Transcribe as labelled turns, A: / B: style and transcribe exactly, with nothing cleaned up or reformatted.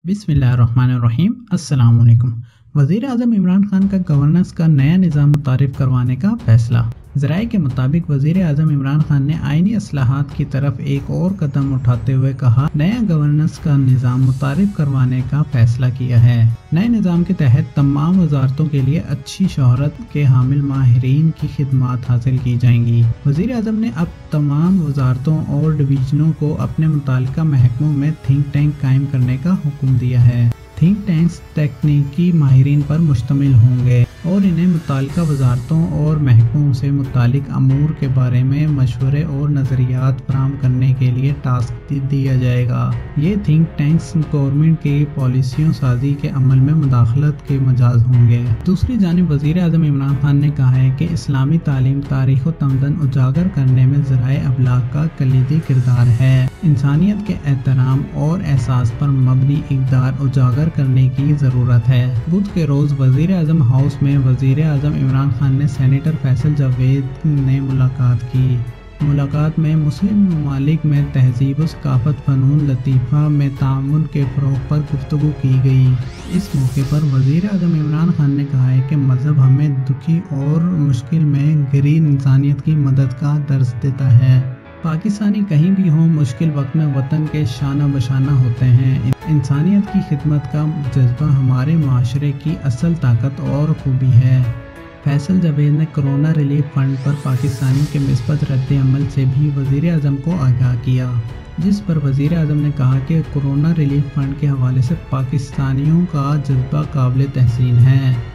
A: बिस्मिल्लाहिर्रहमानिर्रहीम। अस्सलाम वालेकुम। वज़ीर आज़म इमरान खान का गवर्नेंस का नया निज़ाम मुतारिफ़ करवाने का फैसला। ज़राए के मुताबिक वज़ीर आज़म इमरान खान ने आइनी इस्लाहात की तरफ एक और कदम उठाते हुए कहा, नया गवर्नेंस का निज़ाम मुतारिफ़ करवाने का फैसला किया है। नए निज़ाम के तहत तमाम वजारतों के लिए अच्छी शोहरत के हामिल माहिरीन की खिदमात हासिल की जाएंगी। वज़ीर आज़म ने अब तमाम वजारतों और डिवीज़नों को अपने मुताल्लिका महकमों में थिंक टैंक कायम करने का हुक्म दिया है। थिंक टैंक्स तकनीकी माहिरीन पर मुश्तमिल होंगे और इन्हें मुताल्लिका वजारतों और महकमों से मुतालिक अमूर के बारे में मशवरे और नज़रियात फराहम करने के लिए टास्क दिया जाएगा। ये थिंक टैंक्स गवर्नमेंट की पॉलिसियों साजी के अमल में मुदाखलत के मजाज होंगे। दूसरी जानिब वज़ीर आज़म इमरान खान ने कहा है कि इस्लामी तालीम तारीख़ व तमदन उजागर करने में ज़राए अबलाग का कलीदी किरदार है। इंसानियत के एहतराम और एहसास पर मबनी इक़दार उजागर करने की ज़रूरत है। बुध के रोज़ वज़ीर आज़म हाउस में वज़ीर आज़म इमरान खान ने सेनेटर फैसल जावेद ने मुलाकात की। मुलाकात में मुस्लिम ममालिक में तहज़ीब व सकाफ़त, फ़नून लतीफ़ा में तामुन के फ़रोग़ पर गुफ्तगू की गई। इस मौके पर वज़ीर आज़म इमरान खान ने कहा है कि मज़हब हमें दुखी और मुश्किल में घिरी इंसानियत की मदद का दर्स देता है। पाकिस्तानी कहीं भी हों, मुश्किल वक्त में वतन के शाना बशाना होते हैं। इंसानियत की खिदमत का जज्बा हमारे माशरे की असल ताकत और खूबी है। फैसल जावेद ने कोरोना रिलीफ फंड पर पाकिस्तानियों के मिस्बत रद्द अमल से भी वज़ीर आज़म को आगाह किया, जिस पर वज़ीर आज़म ने कहा कि कोरोना रिलीफ फंड के हवाले से पाकिस्तानियों का जज्बा काबिल तहसीन है।